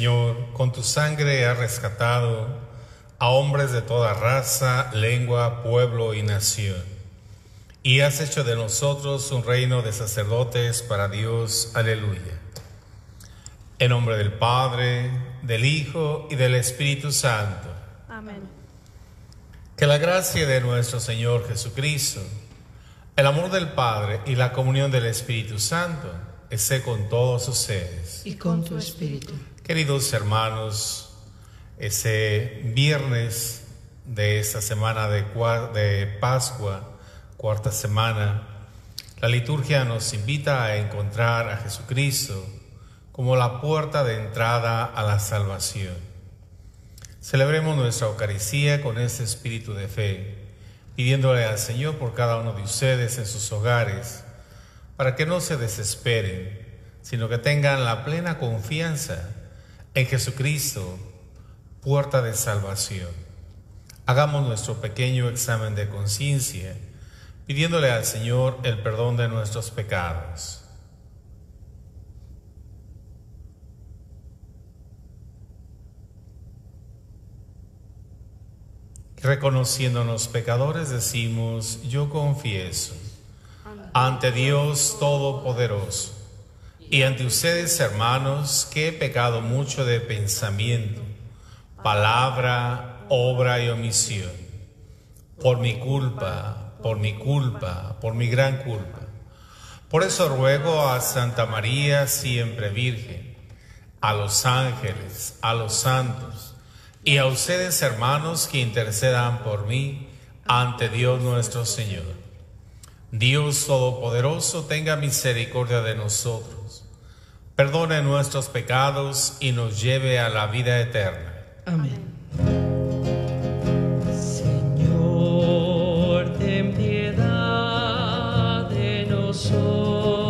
Señor, con tu sangre has rescatado a hombres de toda raza, lengua, pueblo y nación, y has hecho de nosotros un reino de sacerdotes para Dios. Aleluya. En nombre del Padre, del Hijo y del Espíritu Santo. Amén. Que la gracia de nuestro Señor Jesucristo, el amor del Padre y la comunión del Espíritu Santo esté con todos ustedes. Y con tu espíritu. Queridos hermanos, ese viernes de esta semana de Pascua, cuarta semana, la liturgia nos invita a encontrar a Jesucristo como la puerta de entrada a la salvación. Celebremos nuestra Eucaristía con este espíritu de fe, pidiéndole al Señor por cada uno de ustedes en sus hogares, para que no se desesperen, sino que tengan la plena confianza en Jesucristo, puerta de salvación. Hagamos nuestro pequeño examen de conciencia, pidiéndole al Señor el perdón de nuestros pecados. Reconociéndonos pecadores, decimos: yo confieso ante Dios Todopoderoso y ante ustedes, hermanos, que he pecado mucho de pensamiento, palabra, obra y omisión, por mi culpa, por mi gran culpa. Por eso ruego a Santa María, siempre Virgen, a los ángeles, a los santos, y a ustedes, hermanos, que intercedan por mí ante Dios nuestro Señor. Dios Todopoderoso tenga misericordia de nosotros, perdone nuestros pecados y nos lleve a la vida eterna. Amén. Señor, ten piedad de nosotros.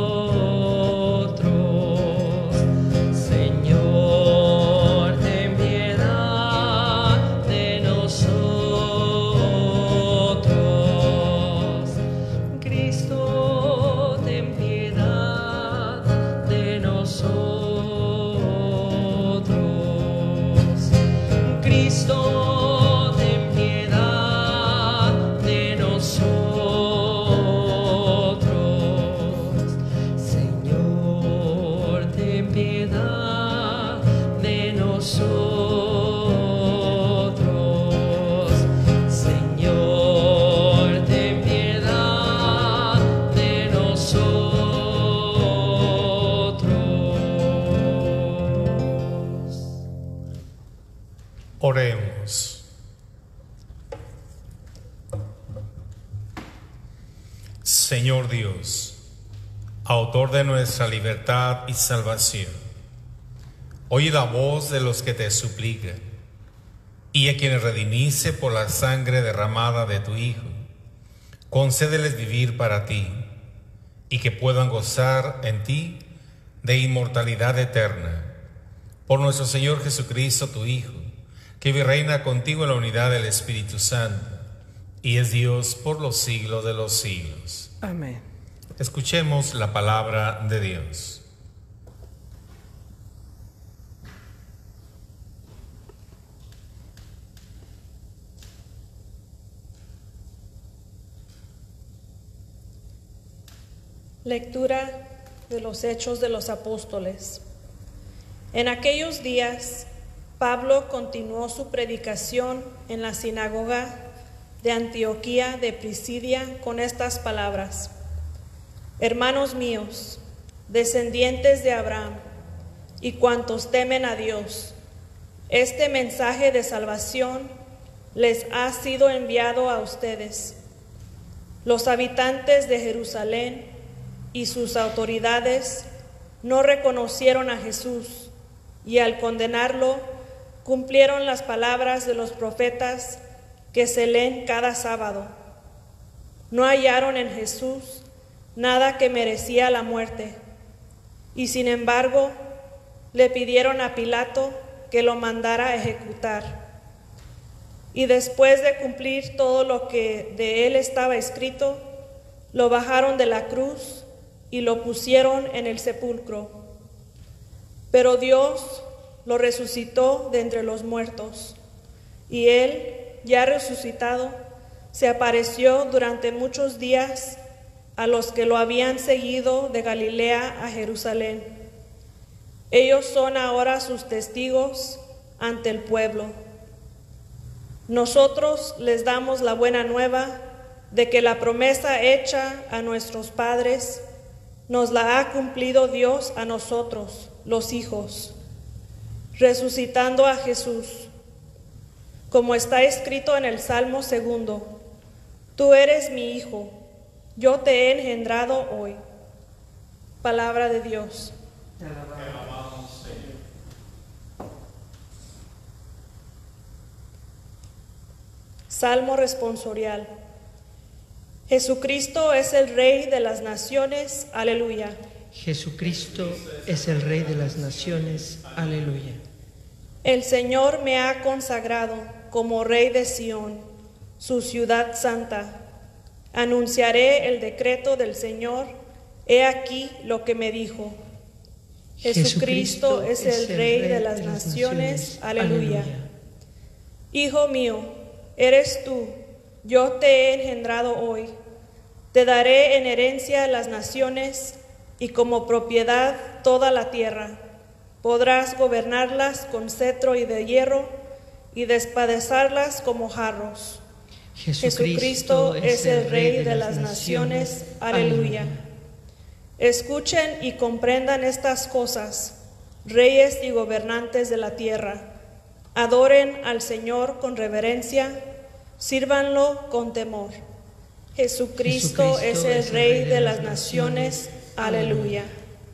Oremos. Señor Dios, autor de nuestra libertad y salvación, oye la voz de los que te suplican, y a quienes redimiste por la sangre derramada de tu Hijo, concédeles vivir para ti, y que puedan gozar en ti de inmortalidad eterna. Por nuestro Señor Jesucristo, tu Hijo, que vive y reina contigo en la unidad del Espíritu Santo, y es Dios por los siglos de los siglos. Amén. Escuchemos la palabra de Dios. Lectura de los Hechos de los Apóstoles. En aquellos días, Pablo continuó su predicación en la sinagoga de Antioquía de Pisidia con estas palabras: Hermanos míos, descendientes de Abraham, y cuantos temen a Dios, este mensaje de salvación les ha sido enviado a ustedes. Los habitantes de Jerusalén y sus autoridades no reconocieron a Jesús, y al condenarlo, cumplieron las palabras de los profetas que se leen cada sábado. No hallaron en Jesús nada que merecía la muerte, y sin embargo le pidieron a Pilato que lo mandara a ejecutar. Y después de cumplir todo lo que de él estaba escrito, lo bajaron de la cruz y lo pusieron en el sepulcro. Pero Dios lo resucitó de entre los muertos. Y él, ya resucitado, se apareció durante muchos días a los que lo habían seguido de Galilea a Jerusalén. Ellos son ahora sus testigos ante el pueblo. Nosotros les damos la buena nueva de que la promesa hecha a nuestros padres nos la ha cumplido Dios a nosotros, los hijos, resucitando a Jesús. Como está escrito en el Salmo 2, tú eres mi hijo, yo te he engendrado hoy. Palabra de Dios. Te alabamos, Señor. Salmo responsorial. Jesucristo es el Rey de las naciones. Aleluya. Jesucristo es el Rey de las naciones. Aleluya. El Señor me ha consagrado como Rey de Sión, su ciudad santa. Anunciaré el decreto del Señor. He aquí lo que me dijo. Jesucristo es el Rey de las naciones. Aleluya. Hijo mío, eres tú, yo te he engendrado hoy. Te daré en herencia las naciones y como propiedad toda la tierra. Podrás gobernarlas con cetro y de hierro y despedazarlas como jarros. Jesucristo es el Rey de las naciones. Aleluya. Escuchen y comprendan estas cosas, reyes y gobernantes de la tierra. Adoren al Señor con reverencia, sírvanlo con temor. Jesucristo es el Rey de las naciones. Aleluya.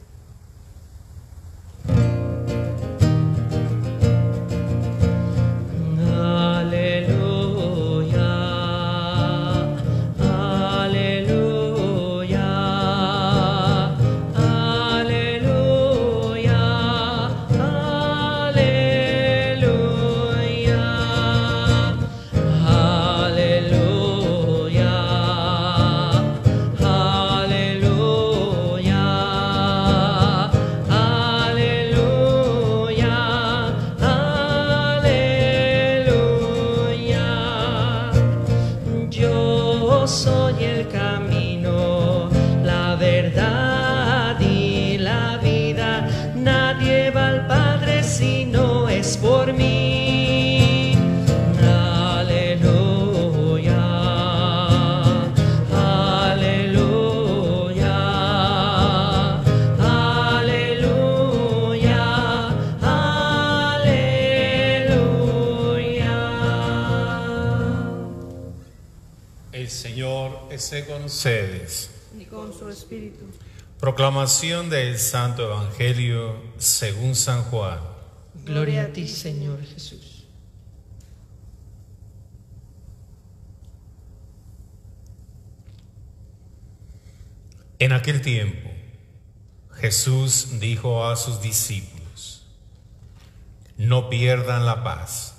Esté con ustedes. Y con su espíritu. Proclamación del Santo Evangelio según San Juan. Gloria a ti, Señor Jesús. En aquel tiempo, Jesús dijo a sus discípulos: no pierdan la paz.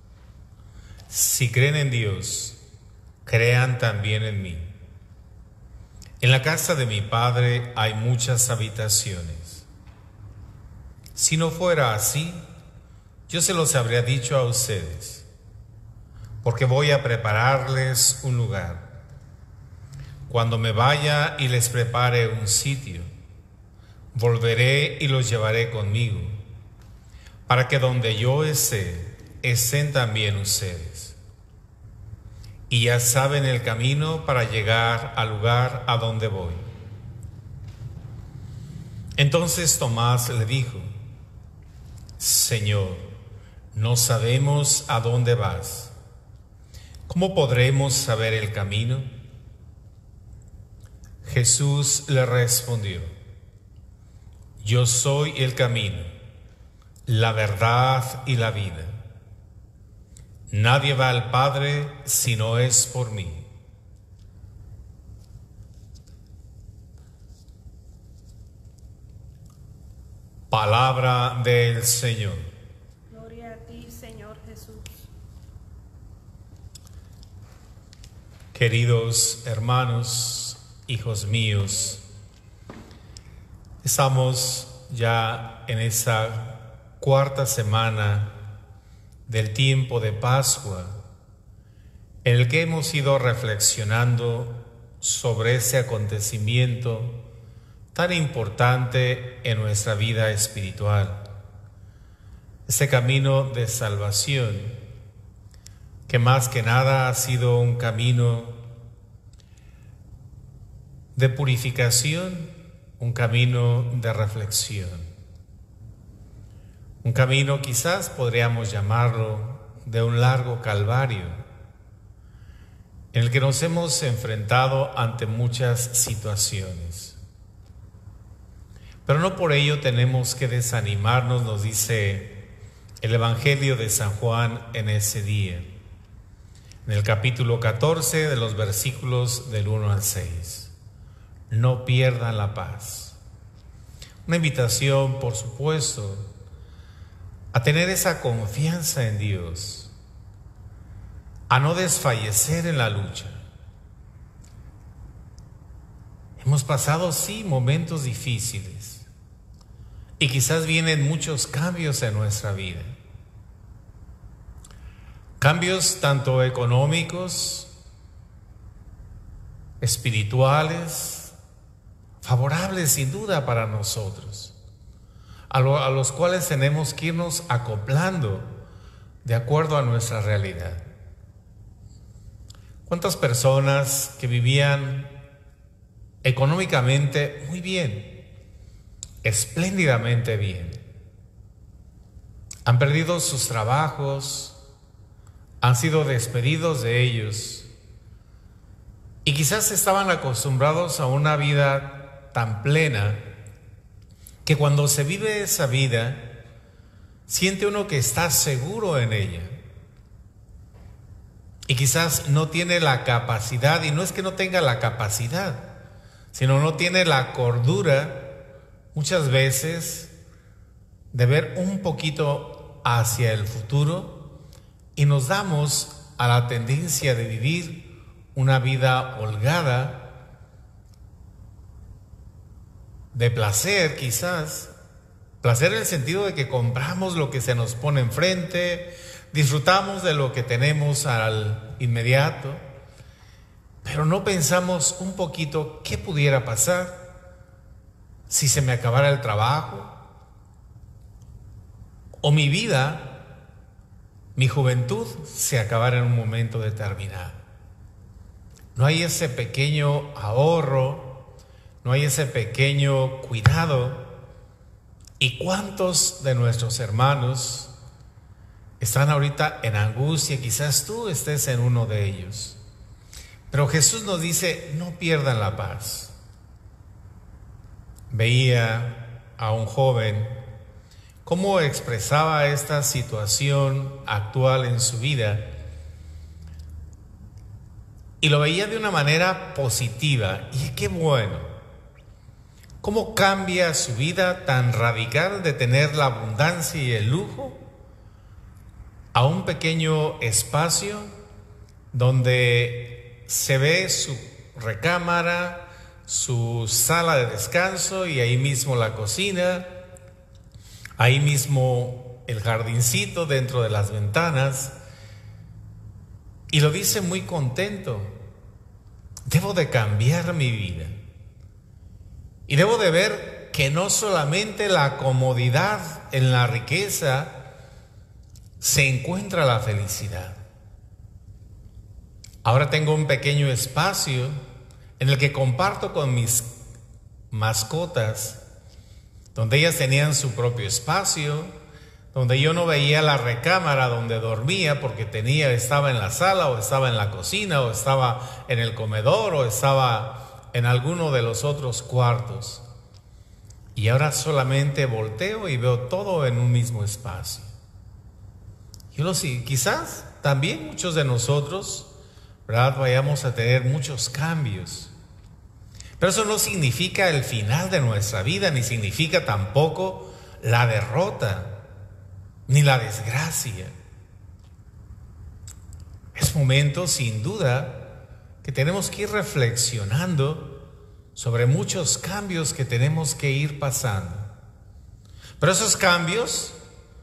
Si creen en Dios, crean también en mí. En la casa de mi Padre hay muchas habitaciones. Si no fuera así, yo se los habría dicho a ustedes, porque voy a prepararles un lugar. Cuando me vaya y les prepare un sitio, volveré y los llevaré conmigo, para que donde yo esté, estén también ustedes. Y ya saben el camino para llegar al lugar a donde voy. Entonces Tomás le dijo: Señor, no sabemos a dónde vas. ¿Cómo podremos saber el camino? Jesús le respondió: yo soy el camino, la verdad y la vida. Nadie va al Padre si no es por mí. Palabra del Señor. Gloria a ti, Señor Jesús. Queridos hermanos, hijos míos, estamos ya en esa cuarta semana del tiempo de Pascua, en el que hemos ido reflexionando sobre ese acontecimiento tan importante en nuestra vida espiritual, ese camino de salvación, que más que nada ha sido un camino de purificación, un camino de reflexión, un camino quizás podríamos llamarlo de un largo calvario, en el que nos hemos enfrentado ante muchas situaciones. Pero no por ello tenemos que desanimarnos, nos dice el Evangelio de San Juan en ese día, en el capítulo 14 de los versículos del 1 al 6. No pierdan la paz. Una invitación, por supuesto, a tener esa confianza en Dios, a no desfallecer en la lucha. Hemos pasado, sí, momentos difíciles y quizás vienen muchos cambios en nuestra vida. Cambios tanto económicos, espirituales, favorables sin duda para nosotros, a los cuales tenemos que irnos acoplando de acuerdo a nuestra realidad. ¿Cuántas personas que vivían económicamente muy bien, espléndidamente bien, han perdido sus trabajos, han sido despedidos de ellos y quizás estaban acostumbrados a una vida tan plena que cuando se vive esa vida siente uno que está seguro en ella y quizás no tiene la capacidad, y no es que no tenga la capacidad, sino no tiene la cordura muchas veces de ver un poquito hacia el futuro, y nos damos a la tendencia de vivir una vida holgada, de placer quizás, placer en el sentido de que compramos lo que se nos pone enfrente, disfrutamos de lo que tenemos al inmediato, pero no pensamos un poquito qué pudiera pasar si se me acabara el trabajo, o mi vida, mi juventud se acabara en un momento determinado. No hay ese pequeño ahorro, no hay ese pequeño cuidado. ¿Y cuántos de nuestros hermanos están ahorita en angustia? Quizás tú estés en uno de ellos. Pero Jesús nos dice, no pierdan la paz. Veía a un joven cómo expresaba esta situación actual en su vida, y lo veía de una manera positiva, y qué bueno. Cómo cambia su vida tan radical de tener la abundancia y el lujo a un pequeño espacio donde se ve su recámara, su sala de descanso, y ahí mismo la cocina, ahí mismo el jardincito dentro de las ventanas, y lo dice muy contento. Debo de cambiar mi vida y debo de ver que no solamente la comodidad en la riqueza se encuentra la felicidad. Ahora tengo un pequeño espacio en el que comparto con mis mascotas, donde ellas tenían su propio espacio, donde yo no veía la recámara donde dormía porque estaba en la sala, o estaba en la cocina, o estaba en el comedor, o estaba en alguno de los otros cuartos. Y ahora solamente volteo y veo todo en un mismo espacio. Quizás también muchos de nosotros, ¿verdad?, vayamos a tener muchos cambios. Pero eso no significa el final de nuestra vida, ni significa tampoco la derrota, ni la desgracia. Es momento, sin duda, que tenemos que ir reflexionando sobre muchos cambios que tenemos que ir pasando. Pero esos cambios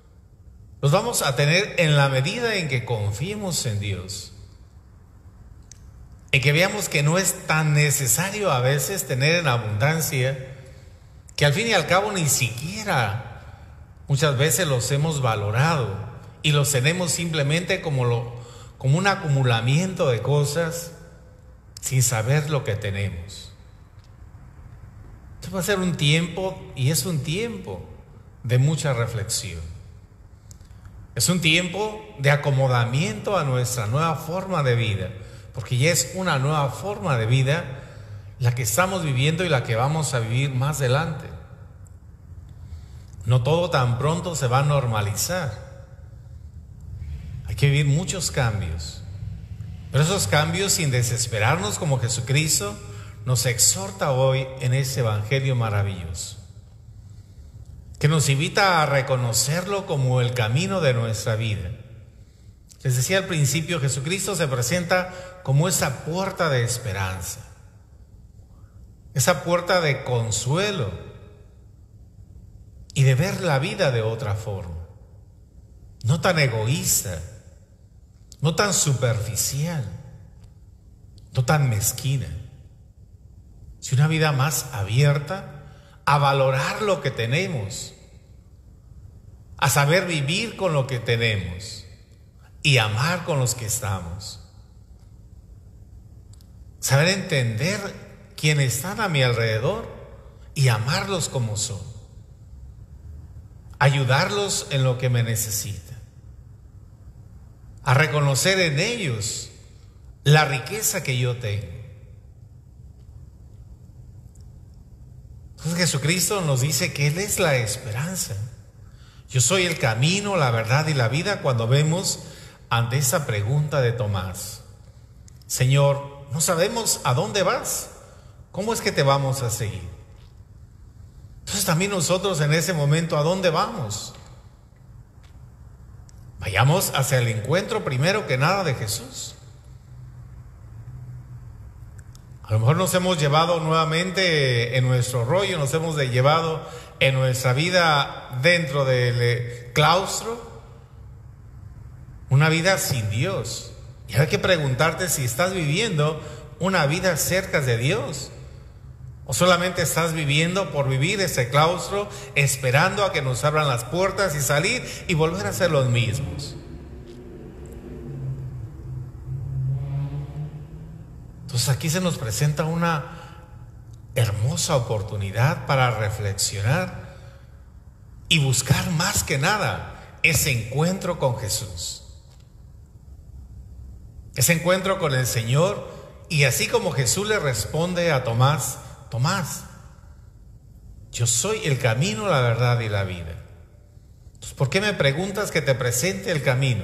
los vamos a tener en la medida en que confiemos en Dios, en que veamos que no es tan necesario a veces tener en abundancia, que al fin y al cabo ni siquiera muchas veces los hemos valorado y los tenemos simplemente como un acumulamiento de cosas sin saber lo que tenemos. Esto va a ser un tiempo, y es un tiempo de mucha reflexión. Es un tiempo de acomodamiento a nuestra nueva forma de vida, porque ya es una nueva forma de vida la que estamos viviendo y la que vamos a vivir más adelante. No todo tan pronto se va a normalizar. Hay que vivir muchos cambios, pero esos cambios sin desesperarnos, como Jesucristo nos exhorta hoy en ese evangelio maravilloso, que nos invita a reconocerlo como el camino de nuestra vida. Les decía al principio, Jesucristo se presenta como esa puerta de esperanza, esa puerta de consuelo y de ver la vida de otra forma, no tan egoísta, no tan superficial, no tan mezquina, sino una vida más abierta a valorar lo que tenemos, a saber vivir con lo que tenemos y amar con los que estamos. Saber entender quienes están a mi alrededor y amarlos como son. Ayudarlos en lo que me necesitan. A reconocer en ellos la riqueza que yo tengo. Entonces Jesucristo nos dice que Él es la esperanza. Yo soy el camino, la verdad y la vida, cuando vemos ante esa pregunta de Tomás: Señor, no sabemos a dónde vas, ¿cómo es que te vamos a seguir? Entonces también nosotros en ese momento, ¿a dónde vamos? Vayamos hacia el encuentro primero que nada de Jesús. A lo mejor nos hemos llevado nuevamente en nuestro rollo, nos hemos llevado en nuestra vida dentro del claustro, una vida sin Dios. Y hay que preguntarte si estás viviendo una vida cerca de Dios, o solamente estás viviendo por vivir ese claustro, esperando a que nos abran las puertas y salir y volver a ser los mismos. Entonces aquí se nos presenta una hermosa oportunidad para reflexionar y buscar más que nada ese encuentro con Jesús. Ese encuentro con el Señor, y así como Jesús le responde a Tomás: Tomás, yo soy el camino, la verdad y la vida. Entonces, ¿por qué me preguntas que te presente el camino?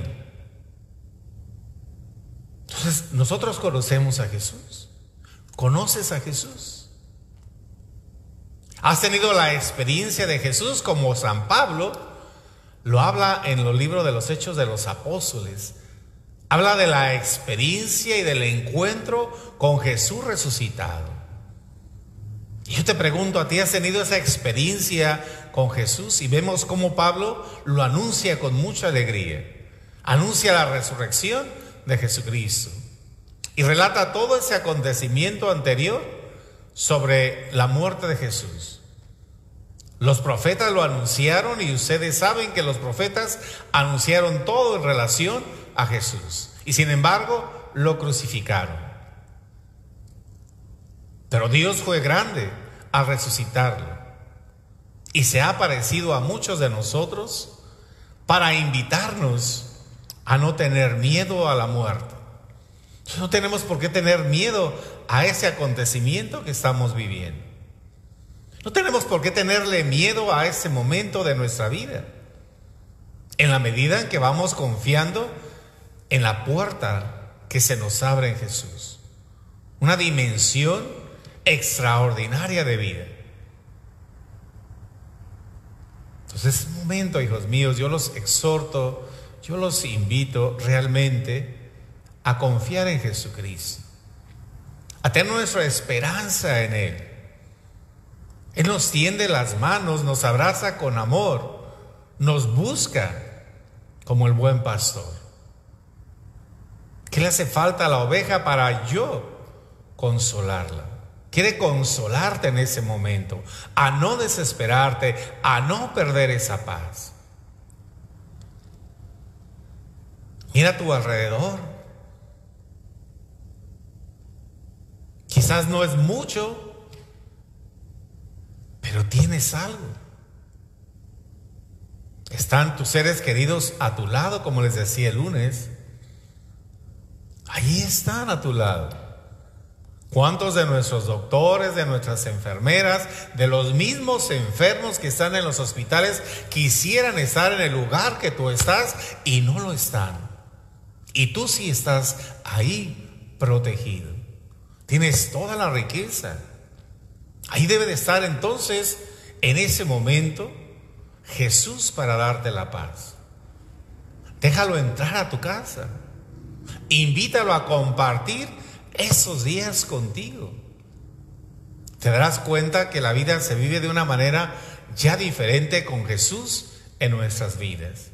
Entonces, nosotros conocemos a Jesús. ¿Conoces a Jesús? ¿Has tenido la experiencia de Jesús como San Pablo lo habla en los libros de los Hechos de los Apóstoles? Habla de la experiencia y del encuentro con Jesús resucitado. Y yo te pregunto, ¿a ti has tenido esa experiencia con Jesús? Y vemos cómo Pablo lo anuncia con mucha alegría. Anuncia la resurrección de Jesucristo y relata todo ese acontecimiento anterior sobre la muerte de Jesús. Los profetas lo anunciaron, y ustedes saben que los profetas anunciaron todo en relación a Jesús, y sin embargo lo crucificaron. Pero Dios fue grande al resucitarlo, y se ha aparecido a muchos de nosotros para invitarnos a no tener miedo a la muerte. No tenemos por qué tener miedo a ese acontecimiento que estamos viviendo. No tenemos por qué tenerle miedo a ese momento de nuestra vida, en la medida en que vamos confiando en la puerta que se nos abre en Jesús. Una dimensión extraordinaria de vida. Entonces es un momento, hijos míos, yo los exhorto, yo los invito realmente a confiar en Jesucristo, a tener nuestra esperanza en Él. Él nos tiende las manos, nos abraza con amor, nos busca como el buen pastor. ¿Qué le hace falta a la oveja para yo consolarla? Quiere consolarte en ese momento, a no desesperarte, a no perder esa paz. Mira a tu alrededor. Quizás no es mucho, pero tienes algo. Están tus seres queridos a tu lado, como les decía el lunes. Ahí están a tu lado. ¿Cuántos de nuestros doctores, de nuestras enfermeras, de los mismos enfermos que están en los hospitales quisieran estar en el lugar que tú estás y no lo están? Y tú sí estás ahí protegido. Tienes toda la riqueza. Ahí debe de estar entonces, en ese momento, Jesús para darte la paz. Déjalo entrar a tu casa. Invítalo a compartir esos días contigo. Te darás cuenta que la vida se vive de una manera ya diferente con Jesús en nuestras vidas.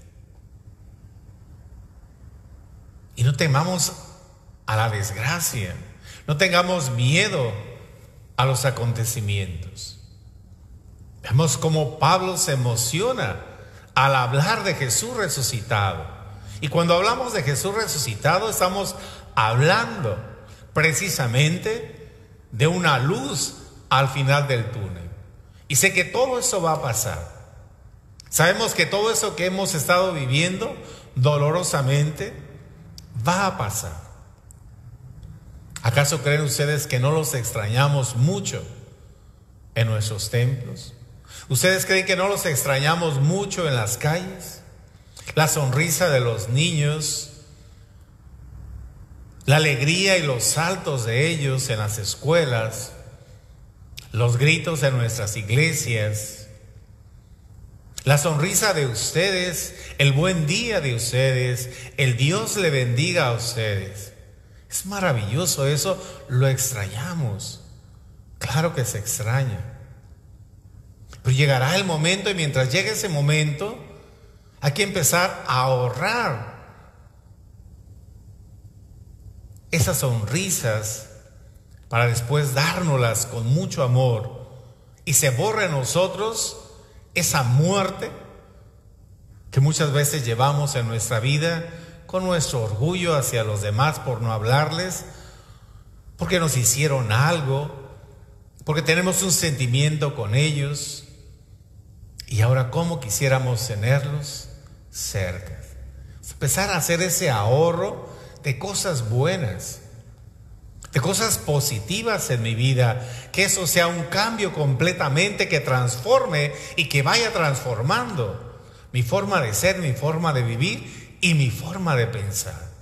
Y no temamos a la desgracia, no tengamos miedo a los acontecimientos. Vemos cómo Pablo se emociona al hablar de Jesús resucitado. Y cuando hablamos de Jesús resucitado, estamos hablando precisamente de una luz al final del túnel. Y sé que todo eso va a pasar. Sabemos que todo eso que hemos estado viviendo dolorosamente va a pasar. ¿Acaso creen ustedes que no los extrañamos mucho en nuestros templos? ¿Ustedes creen que no los extrañamos mucho en las calles? La sonrisa de los niños, la alegría y los saltos de ellos en las escuelas, los gritos en nuestras iglesias, la sonrisa de ustedes, el buen día de ustedes, el Dios le bendiga a ustedes. Es maravilloso eso, lo extrañamos. Claro que se extraña. Pero llegará el momento y mientras llegue ese momento, hay que empezar a ahorrar esas sonrisas para después dárnoslas con mucho amor y se borre en nosotros esa muerte que muchas veces llevamos en nuestra vida con nuestro orgullo hacia los demás por no hablarles, porque nos hicieron algo, porque tenemos un sentimiento con ellos y ahora cómo quisiéramos tenerlos cerca. Empezar a hacer ese ahorro de cosas buenas, de cosas positivas en mi vida, que eso sea un cambio completamente que transforme y que vaya transformando mi forma de ser, mi forma de vivir y mi forma de pensar.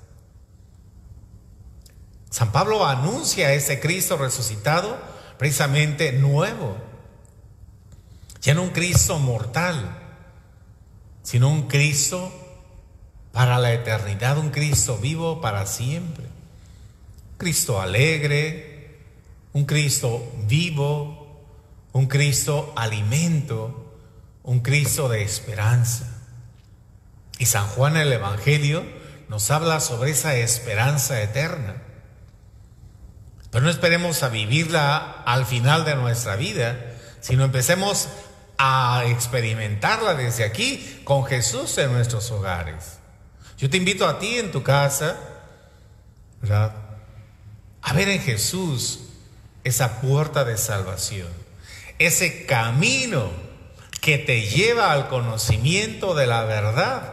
San Pablo anuncia a ese Cristo resucitado precisamente nuevo, ya no un Cristo mortal, sino un Cristo para la eternidad, un Cristo vivo para siempre. Cristo alegre, un Cristo vivo, un Cristo alimento, un Cristo de esperanza. Y San Juan en el Evangelio nos habla sobre esa esperanza eterna. Pero no esperemos a vivirla al final de nuestra vida, sino empecemos a experimentarla desde aquí con Jesús en nuestros hogares. Yo te invito a ti en tu casa, ¿verdad?, a ver en Jesús esa puerta de salvación, ese camino que te lleva al conocimiento de la verdad,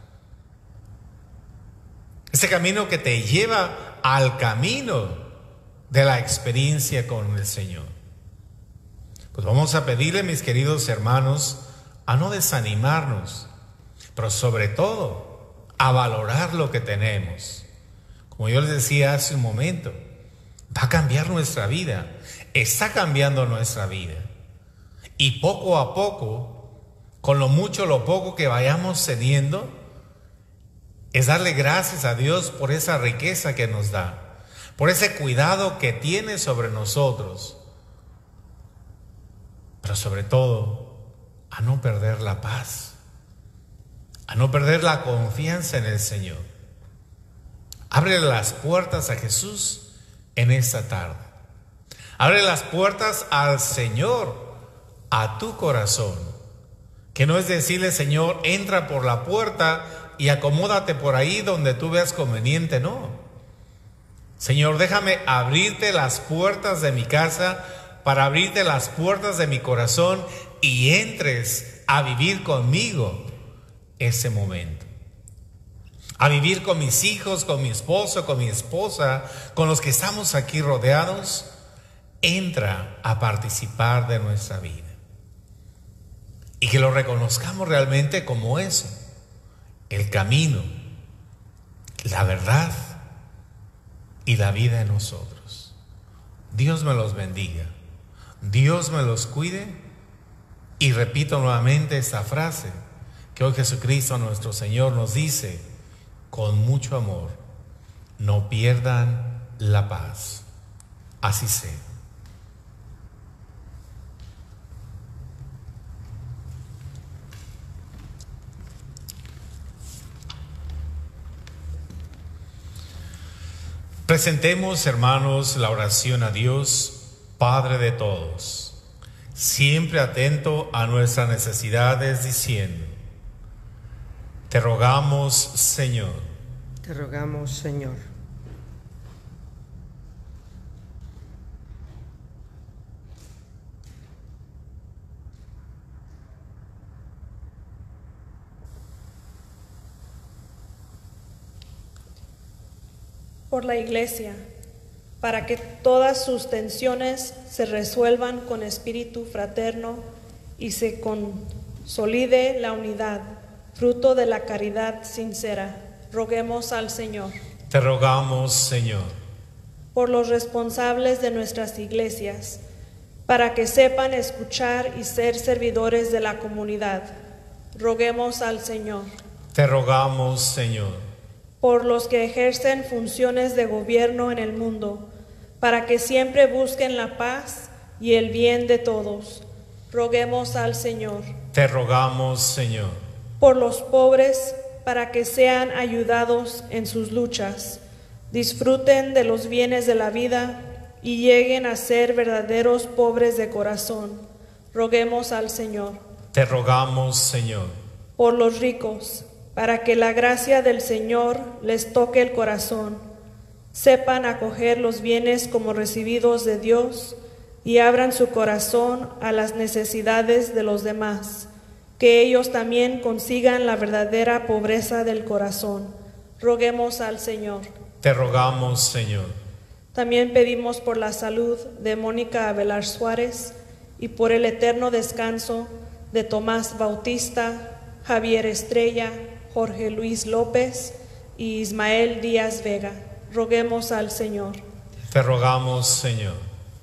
ese camino que te lleva al camino de la experiencia con el Señor. Pues vamos a pedirle, mis queridos hermanos, a no desanimarnos, pero sobre todo a valorar lo que tenemos. Como yo les decía hace un momento, va a cambiar nuestra vida, está cambiando nuestra vida. Y poco a poco, con lo mucho o lo poco que vayamos teniendo, es darle gracias a Dios por esa riqueza que nos da, por ese cuidado que tiene sobre nosotros. Pero sobre todo, a no perder la paz, a no perder la confianza en el Señor. Abre las puertas a Jesús en esta tarde. Abre las puertas al Señor, a tu corazón. Que no es decirle, Señor, entra por la puerta y acomódate por ahí donde tú veas conveniente, no. Señor, déjame abrirte las puertas de mi casa, para abrirte las puertas de mi corazón y entres a vivir conmigo ese momento. A vivir con mis hijos, con mi esposo, con mi esposa, con los que estamos aquí rodeados. Entra a participar de nuestra vida. Y que lo reconozcamos realmente como eso. El camino, la verdad y la vida en nosotros. Dios me los bendiga. Dios me los cuide. Y repito nuevamente esta frase que hoy Jesucristo nuestro Señor nos dice con mucho amor: no pierdan la paz. Así sea. Presentemos, hermanos, la oración a Dios, Padre de todos, siempre atento a nuestras necesidades, diciendo: te rogamos, Señor. Te rogamos, Señor. Por la Iglesia, para que todas sus tensiones se resuelvan con espíritu fraterno y se consolide la unidad, fruto de la caridad sincera. Roguemos al Señor. Te rogamos, Señor. Por los responsables de nuestras iglesias, para que sepan escuchar y ser servidores de la comunidad. Roguemos al Señor. Te rogamos, Señor. Por los que ejercen funciones de gobierno en el mundo, para que siempre busquen la paz y el bien de todos. Roguemos al Señor. Te rogamos, Señor. Por los pobres, para que sean ayudados en sus luchas, disfruten de los bienes de la vida y lleguen a ser verdaderos pobres de corazón. Roguemos al Señor. Te rogamos, Señor. Por los ricos, para que la gracia del Señor les toque el corazón, sepan acoger los bienes como recibidos de Dios y abran su corazón a las necesidades de los demás, que ellos también consigan la verdadera pobreza del corazón. Roguemos al Señor. Te rogamos, Señor. También pedimos por la salud de Mónica Avelar Suárez y por el eterno descanso de Tomás Bautista, Javier Estrella, Jorge Luis López y Ismael Díaz Vega. Roguemos al Señor. Te rogamos, Señor.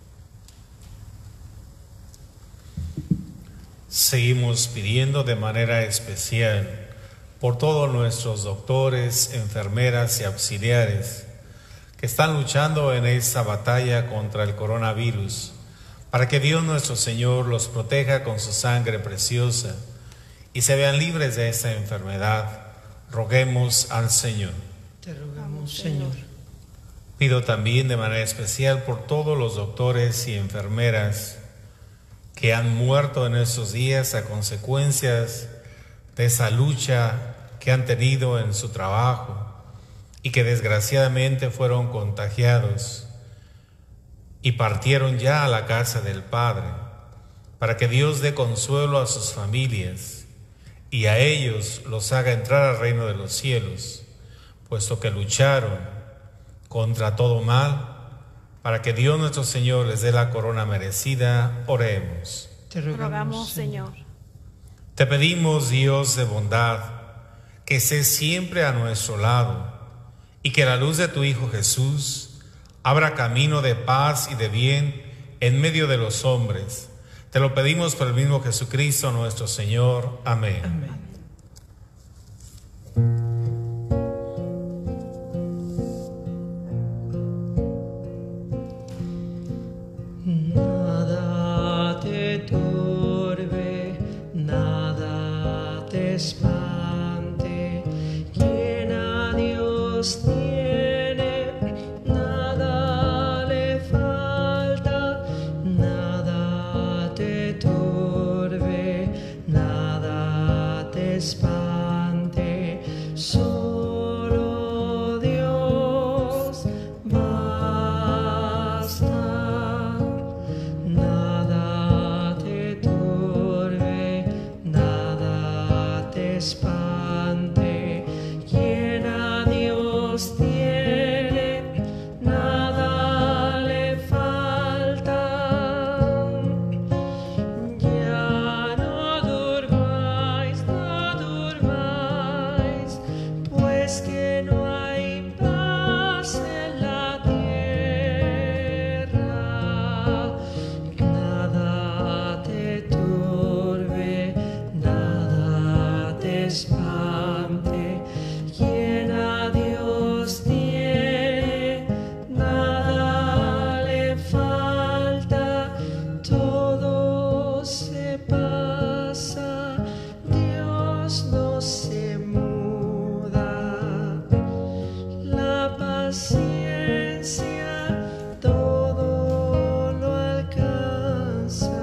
Seguimos pidiendo de manera especial por todos nuestros doctores, enfermeras y auxiliares que están luchando en esta batalla contra el coronavirus, para que Dios nuestro Señor los proteja con su sangre preciosa y se vean libres de esta enfermedad. Roguemos al Señor. Te rogamos, Señor. Pido también de manera especial por todos los doctores y enfermeras que han muerto en estos días a consecuencias de esa lucha que han tenido en su trabajo y que desgraciadamente fueron contagiados y partieron ya a la casa del Padre, para que Dios dé consuelo a sus familias y a ellos los haga entrar al reino de los cielos, puesto que lucharon contra todo mal, para que Dios nuestro Señor les dé la corona merecida. Oremos. Te Rogamos, Señor. Te pedimos, Dios de bondad, que estés siempre a nuestro lado y que la luz de tu Hijo Jesús abra camino de paz y de bien en medio de los hombres. Te lo pedimos por el mismo Jesucristo nuestro Señor. Amén. Amén. Nada te turbe, nada te espante. espante. Quien a Dios tiene, nada le falta. Ya no durmáis, pues que no hay paz en la tierra. Nada te turbe, nada te espante. Quien a Dios tiene, nada le falta. Todo se pasa, Dios no se muda. La paciencia todo lo alcanza.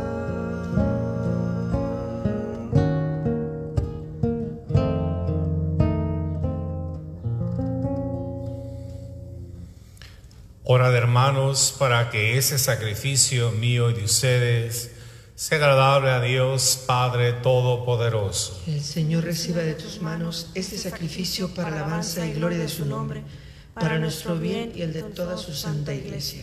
Orad, hermanos, para que ese sacrificio mío y de ustedes sea agradable a Dios Padre Todopoderoso. El Señor reciba de tus manos este sacrificio para alabanza y gloria de su nombre, para nuestro bien y el de toda su santa Iglesia.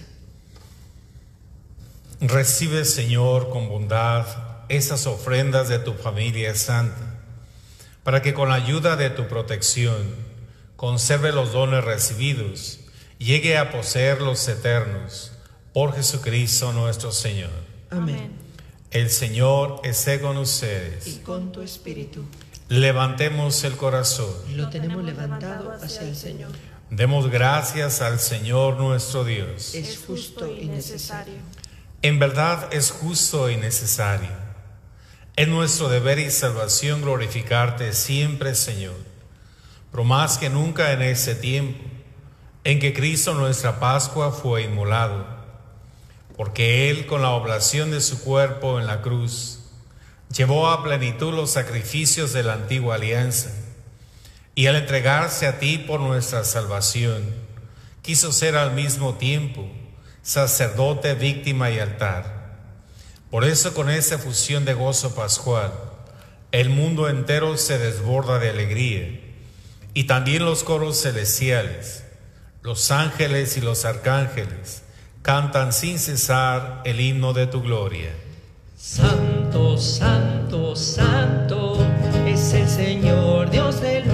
Recibe, Señor, con bondad esas ofrendas de tu familia santa, para que con la ayuda de tu protección conserve los dones recibidos y llegue a poseer los eternos, por Jesucristo nuestro Señor. Amén. El Señor esté con ustedes. Y con tu espíritu. Levantemos el corazón. Lo tenemos levantado hacia el Señor. Demos gracias al Señor nuestro Dios. Es justo y necesario. En verdad es justo y necesario. Es nuestro deber y salvación glorificarte siempre, Señor, pero más que nunca en ese tiempo en que Cristo nuestra Pascua fue inmolado, porque Él, con la oblación de su cuerpo en la cruz, llevó a plenitud los sacrificios de la antigua alianza, y al entregarse a ti por nuestra salvación, quiso ser al mismo tiempo sacerdote, víctima y altar. Por eso, con esa fusión de gozo pascual, el mundo entero se desborda de alegría, y también los coros celestiales, los ángeles y los arcángeles cantan sin cesar el himno de tu gloria. Santo, santo, santo es el Señor Dios del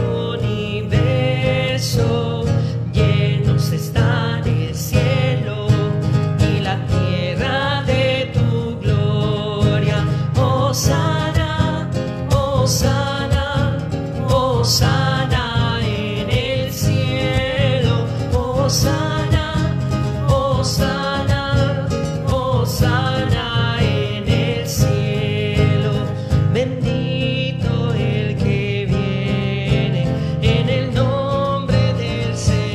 universo. Llenos están el cielo y la tierra de tu gloria. Hosana, hosana, hosana en el cielo. Hosana, hosana, hosana en el cielo. Bendito el que viene en el nombre del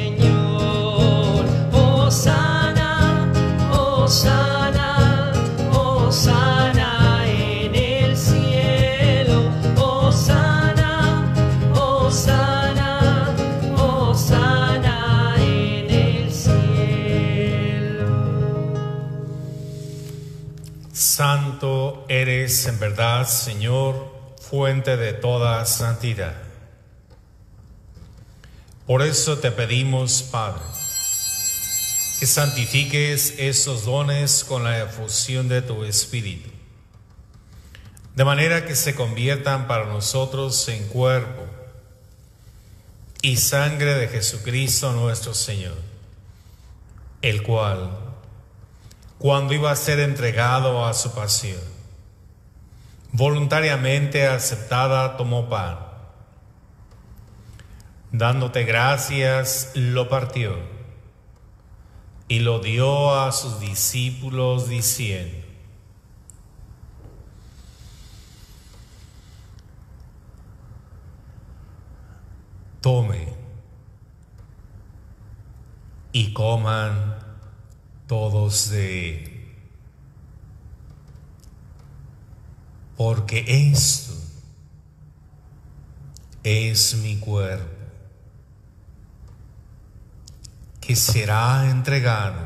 Señor. Hosana, hosana, hosana en el cielo. Hosana, hosana, hosana en el cielo. Santo eres en verdad, Señor, fuente de toda santidad. Por eso te pedimos, Padre, que santifiques esos dones con la efusión de tu Espíritu, de manera que se conviertan para nosotros en cuerpo y sangre de Jesucristo nuestro Señor, el cual, cuando iba a ser entregado a su pasión, voluntariamente aceptada, tomó pan. Dándote gracias, lo partió y lo dio a sus discípulos diciendo: tome y coman todos de él, porque esto es mi cuerpo, que será entregado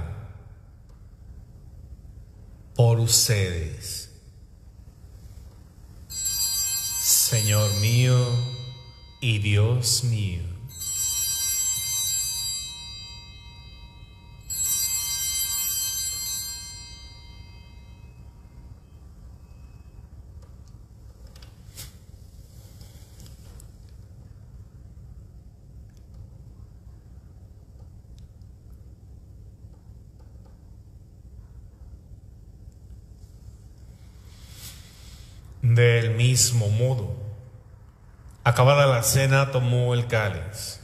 por ustedes. Señor mío y Dios mío. Del mismo modo, acabada la cena, tomó el cáliz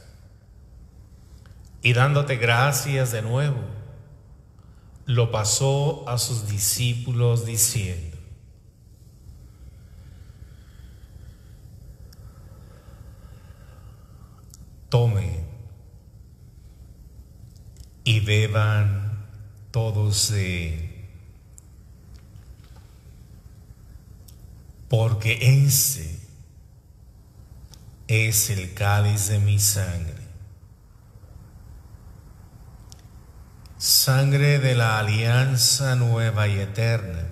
y dándote gracias de nuevo, lo pasó a sus discípulos diciendo: tomen y beban todos de él, porque ese es el cáliz de mi sangre, sangre de la alianza nueva y eterna,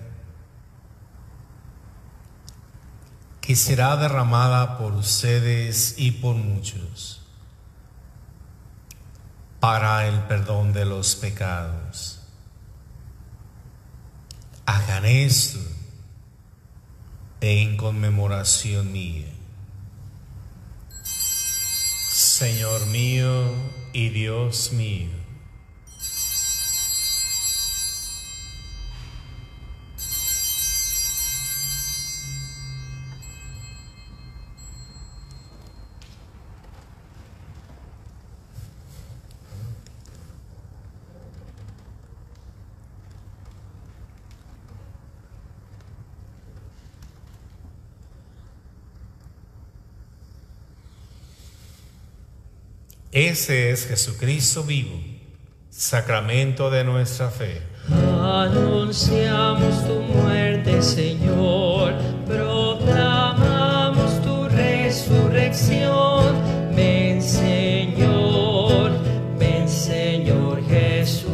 que será derramada por ustedes y por muchos para el perdón de los pecados. Hagan esto en conmemoración mía. Señor mío y Dios mío. Ese es Jesucristo vivo, sacramento de nuestra fe. Anunciamos tu muerte, Señor, proclamamos tu resurrección. Ven, Señor Jesús.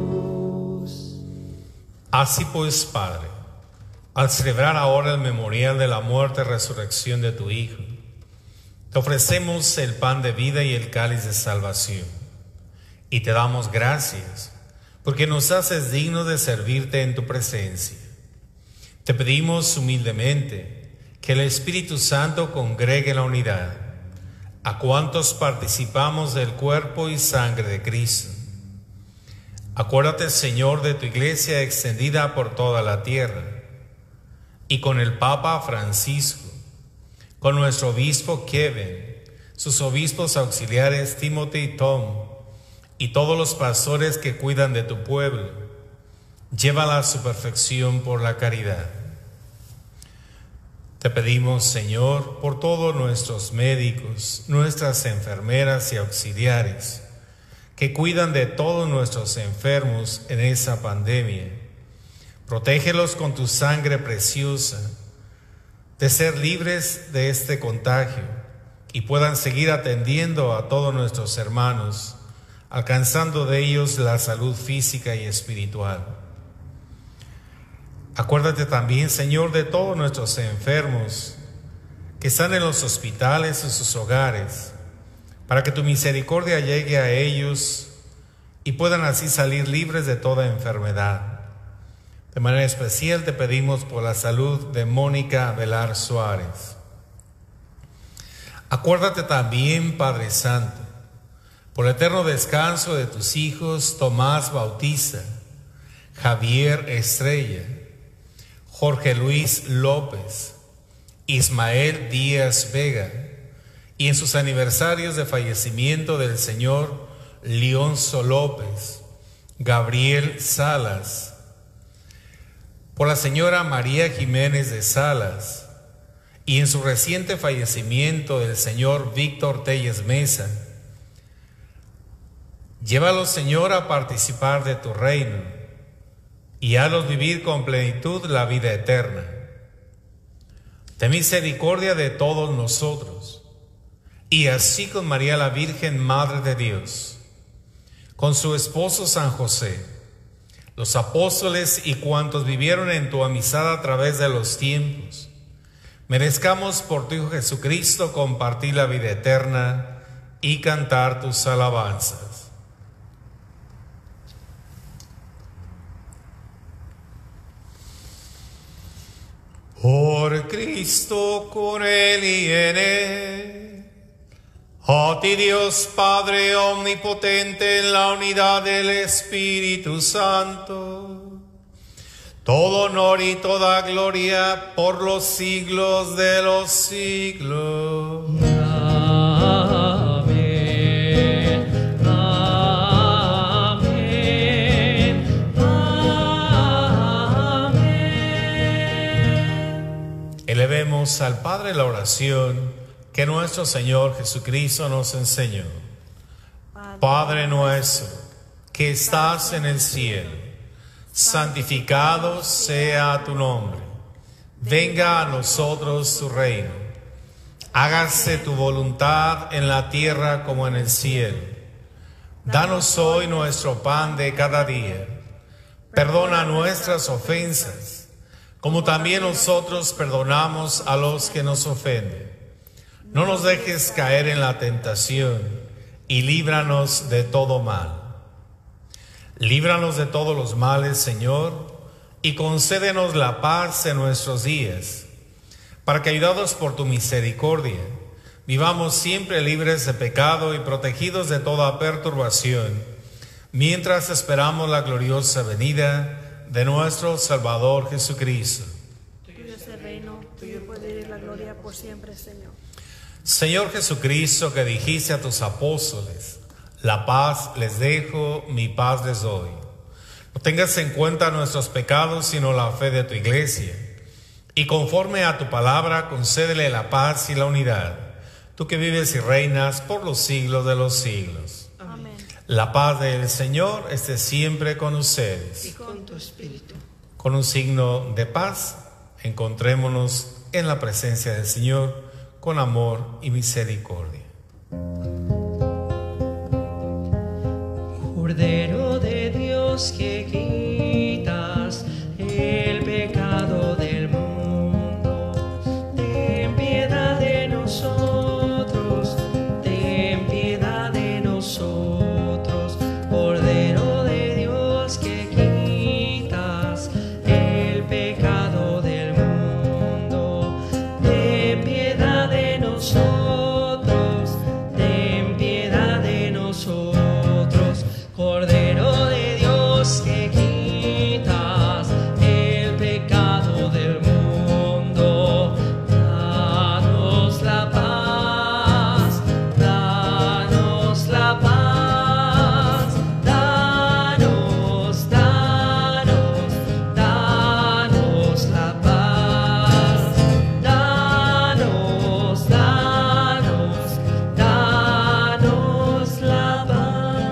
Así pues, Padre, al celebrar ahora el memorial de la muerte y resurrección de tu Hijo, te ofrecemos el pan de vida y el cáliz de salvación, y te damos gracias porque nos haces dignos de servirte en tu presencia. Te pedimos humildemente que el Espíritu Santo congregue la unidad a cuantos participamos del cuerpo y sangre de Cristo. Acuérdate, Señor, de tu iglesia extendida por toda la tierra, y con el Papa Francisco, con nuestro obispo Kevin, sus obispos auxiliares Timothy y Tom, y todos los pastores que cuidan de tu pueblo, llévala a su perfección por la caridad. Te pedimos, Señor, por todos nuestros médicos, nuestras enfermeras y auxiliares, que cuidan de todos nuestros enfermos en esa pandemia. Protégelos con tu sangre preciosa, de ser libres de este contagio y puedan seguir atendiendo a todos nuestros hermanos, alcanzando de ellos la salud física y espiritual. Acuérdate también, Señor, de todos nuestros enfermos que están en los hospitales y sus hogares, para que tu misericordia llegue a ellos y puedan así salir libres de toda enfermedad. De manera especial te pedimos por la salud de Mónica Velar Suárez. Acuérdate también, Padre Santo, por el eterno descanso de tus hijos Tomás Bautista, Javier Estrella, Jorge Luis López, Ismael Díaz Vega, y en sus aniversarios de fallecimiento del señor Leonzo López, Gabriel Salas, por la señora María Jiménez de Salas, y en su reciente fallecimiento del señor Víctor Telles Mesa. Llévalos, Señor, a participar de tu reino y hazlos vivir con plenitud la vida eterna. Ten misericordia de todos nosotros, y así con María la Virgen, Madre de Dios, con su esposo San José, los apóstoles y cuantos vivieron en tu amistad a través de los tiempos, merezcamos por tu Hijo Jesucristo compartir la vida eterna y cantar tus alabanzas. Por Cristo, con Él y en Él, a ti Dios Padre omnipotente en la unidad del Espíritu Santo, todo honor y toda gloria por los siglos de los siglos. Amén. Amén. Amén. Elevemos al Padre la oración que nuestro Señor Jesucristo nos enseñó. Padre nuestro, que estás en el cielo, santificado sea tu nombre. Venga a nosotros tu reino. Hágase tu voluntad en la tierra como en el cielo. Danos hoy nuestro pan de cada día. Perdona nuestras ofensas, como también nosotros perdonamos a los que nos ofenden. No nos dejes caer en la tentación y líbranos de todo mal. Líbranos de todos los males, Señor, y concédenos la paz en nuestros días, para que, ayudados por tu misericordia, vivamos siempre libres de pecado y protegidos de toda perturbación, mientras esperamos la gloriosa venida de nuestro Salvador Jesucristo. Tuyo es el reino, tuyo el poder y la gloria por siempre, Señor. Señor Jesucristo, que dijiste a tus apóstoles: la paz les dejo, mi paz les doy. No tengas en cuenta nuestros pecados, sino la fe de tu iglesia. Y conforme a tu palabra, concédele la paz y la unidad. Tú que vives y reinas por los siglos de los siglos. Amén. La paz del Señor esté siempre con ustedes. Y con tu espíritu. Con un signo de paz, encontrémonos en la presencia del Señor con amor y misericordia. Cordero de Dios, que quitas el pecado del mundo, ten piedad de nosotros, ten piedad de nosotros. Cordero de Dios, que quitas el pecado del mundo, ten piedad de nosotros, ten piedad de nosotros. Cordero de Dios, que quitas el pecado del mundo, danos la paz, danos la paz, danos, danos, danos la paz, danos, danos, danos la paz.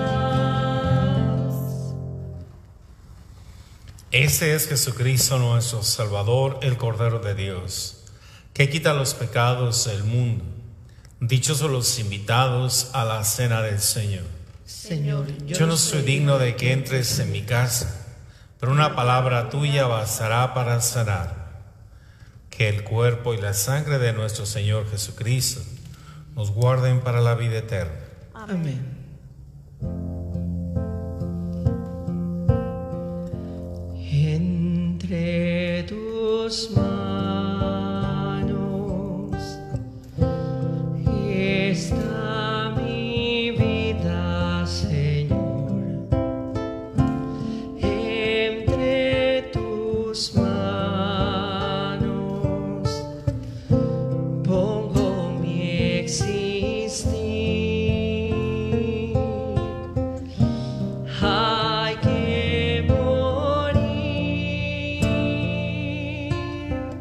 Ese es Jesucristo nuestro Salvador, el Cordero de Dios, que quita los pecados del mundo. Dichosos los invitados a la cena del Señor. Señor, Yo no soy digno de que entres en mi casa, pero una palabra tuya bastará para sanar. Que el cuerpo y la sangre de nuestro Señor Jesucristo nos guarden para la vida eterna. Amén. Entre tus manos está mi vida, Señor. Entre tus manos pongo mi existir. Hay que morir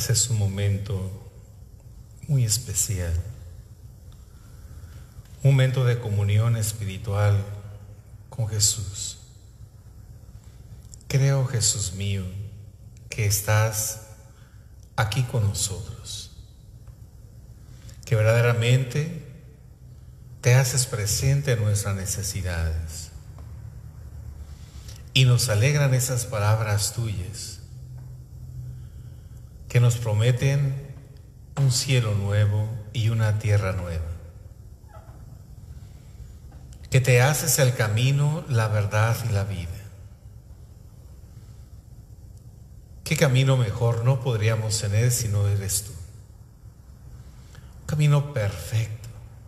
Ese es un momento muy especial, un momento de comunión espiritual con Jesús. Creo, Jesús mío, que estás aquí con nosotros, que verdaderamente te haces presente en nuestras necesidades. Y nos alegran esas palabras tuyas que nos prometen un cielo nuevo y una tierra nueva. Que te haces el camino, la verdad y la vida. ¿Qué camino mejor no podríamos tener si no eres tú? Un camino perfecto.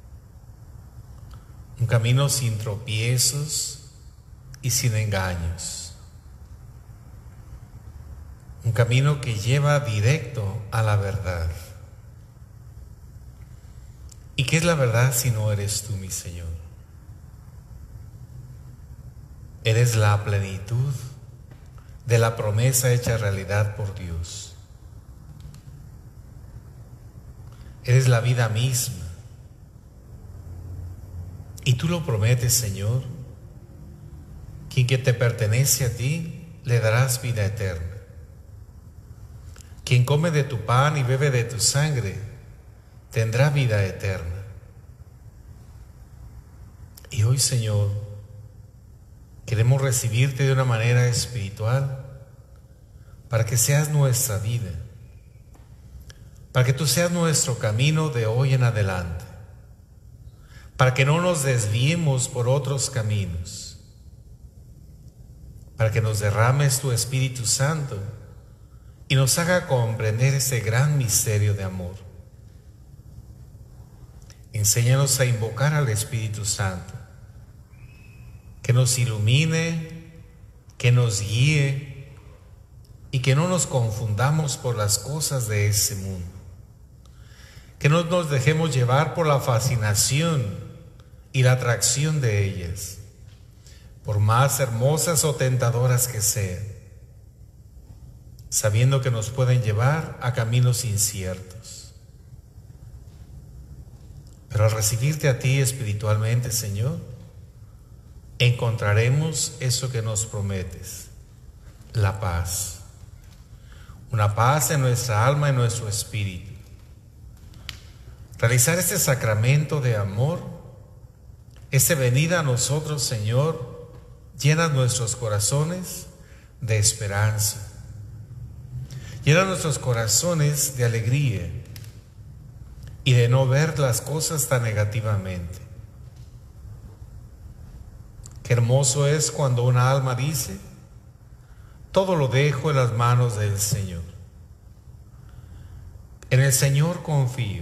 Un camino sin tropiezos y sin engaños. Un camino que lleva directo a la verdad. ¿Y qué es la verdad si no eres tú, mi Señor? Eres la plenitud de la promesa hecha realidad por Dios. Eres la vida misma. Y tú lo prometes, Señor. Quien que te pertenece a ti, le darás vida eterna. Quien come de tu pan y bebe de tu sangre, tendrá vida eterna. Y hoy, Señor, queremos recibirte de una manera espiritual para que seas nuestra vida, para que tú seas nuestro camino de hoy en adelante, para que no nos desviemos por otros caminos, para que nos derrames tu Espíritu Santo y nos haga comprender ese gran misterio de amor. Enséñanos a invocar al Espíritu Santo, que nos ilumine, que nos guíe y que no nos confundamos por las cosas de ese mundo. Que no nos dejemos llevar por la fascinación y la atracción de ellas, por más hermosas o tentadoras que sean, sabiendo que nos pueden llevar a caminos inciertos. Pero al recibirte a ti espiritualmente, Señor, encontraremos eso que nos prometes, la paz. Una paz en nuestra alma y en nuestro espíritu. Realizar este sacramento de amor, este venir a nosotros, Señor, llena nuestros corazones de esperanza. Llena nuestros corazones de alegría y de no ver las cosas tan negativamente. Qué hermoso es cuando una alma dice: todo lo dejo en las manos del Señor. En el Señor confío.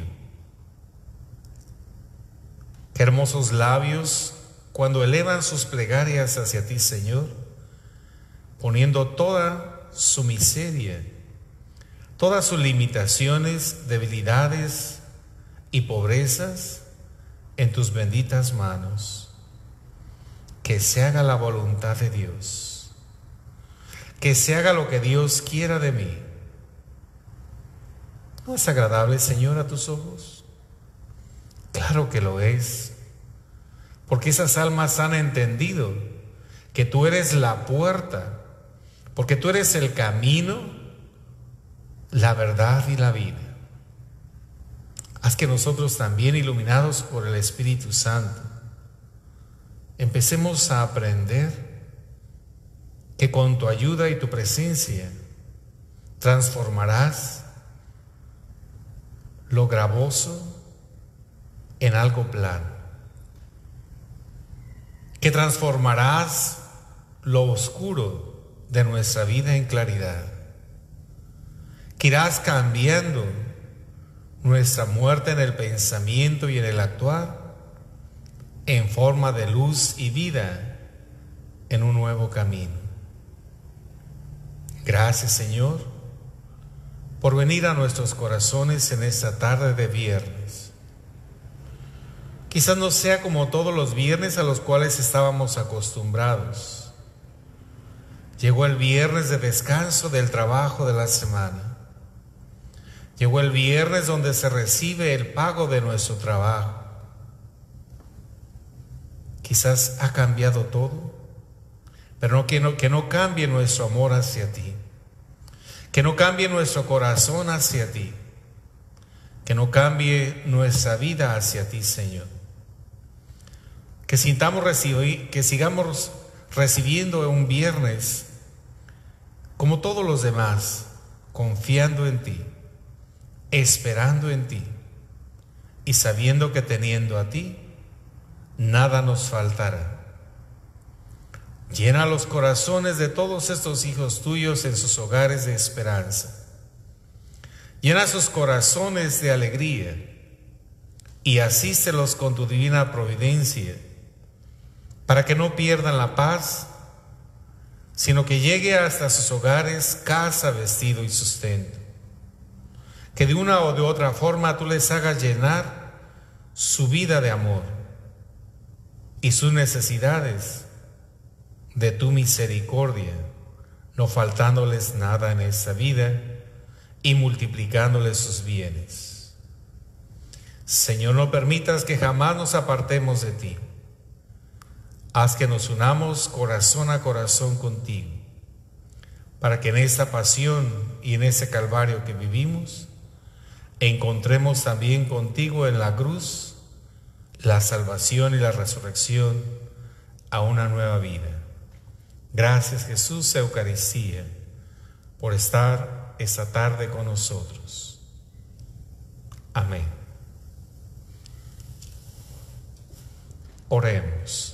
Qué hermosos labios cuando elevan sus plegarias hacia ti, Señor, poniendo toda su miseria, todas sus limitaciones, debilidades y pobrezas en tus benditas manos. Que se haga la voluntad de Dios. Que se haga lo que Dios quiera de mí. ¿No es agradable, Señor, a tus ojos? Claro que lo es. Porque esas almas han entendido que tú eres la puerta, porque tú eres el camino, la verdad y la vida. Haz que nosotros también, iluminados por el Espíritu Santo, empecemos a aprender que con tu ayuda y tu presencia transformarás lo gravoso en algo plano. Que transformarás lo oscuro de nuestra vida en claridad. Que irás cambiando nuestra muerte en el pensamiento y en el actuar en forma de luz y vida en un nuevo camino. Gracias, Señor, por venir a nuestros corazones en esta tarde de viernes. Quizás no sea como todos los viernes a los cuales estábamos acostumbrados. Llegó el viernes de descanso del trabajo de la semana. Llegó el viernes donde se recibe el pago de nuestro trabajo. Quizás ha cambiado todo, pero que no cambie nuestro amor hacia ti, que no cambie nuestro corazón hacia ti, que no cambie nuestra vida hacia ti, Señor. Que sigamos recibiendo un viernes como todos los demás, confiando en ti, esperando en ti y sabiendo que teniendo a ti, nada nos faltará. Llena los corazones de todos estos hijos tuyos en sus hogares de esperanza. Llena sus corazones de alegría y asístelos con tu divina providencia, para que no pierdan la paz, sino que llegue hasta sus hogares casa, vestido y sustento. Que de una o de otra forma tú les hagas llenar su vida de amor y sus necesidades de tu misericordia, no faltándoles nada en esta vida y multiplicándoles sus bienes. Señor, no permitas que jamás nos apartemos de ti. Haz que nos unamos corazón a corazón contigo, para que en esta pasión y en ese calvario que vivimos, encontremos también contigo en la cruz la salvación y la resurrección a una nueva vida. Gracias, Jesús, Eucaristía, por estar esta tarde con nosotros. Amén. Oremos.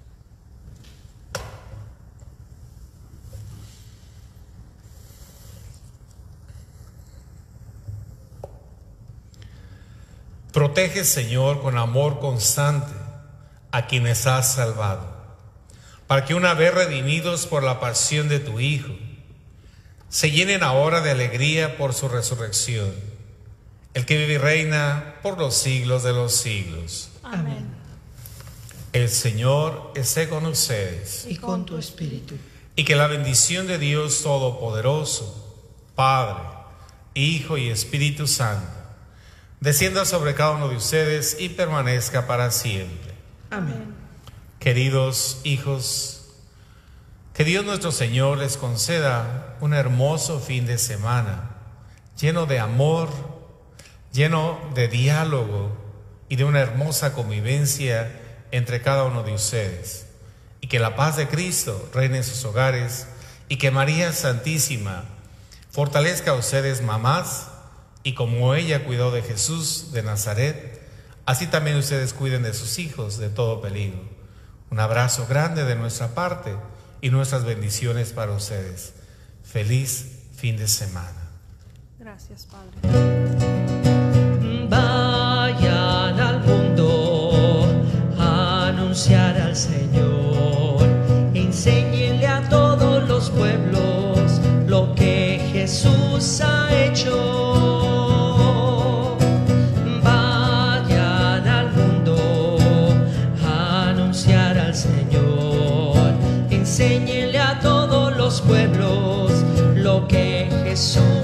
Protege, Señor, con amor constante a quienes has salvado, para que una vez redimidos por la pasión de tu Hijo, se llenen ahora de alegría por su resurrección, el que vive y reina por los siglos de los siglos. Amén. El Señor esté con ustedes. Y con tu espíritu. Y que la bendición de Dios Todopoderoso, Padre, Hijo y Espíritu Santo, descienda sobre cada uno de ustedes y permanezca para siempre. Amén. Queridos hijos, que Dios nuestro Señor les conceda un hermoso fin de semana, lleno de amor, lleno de diálogo y de una hermosa convivencia entre cada uno de ustedes. Y que la paz de Cristo reine en sus hogares y que María Santísima fortalezca a ustedes, mamás, y como ella cuidó de Jesús de Nazaret, así también ustedes cuiden de sus hijos de todo peligro. Un abrazo grande de nuestra parte y nuestras bendiciones para ustedes. Feliz fin de semana. Gracias, Padre. Vayan al mundo a anunciar al Señor. Enséñenle a todos los pueblos lo que Jesús ha hecho. Enséñenle a todos los pueblos lo que Jesús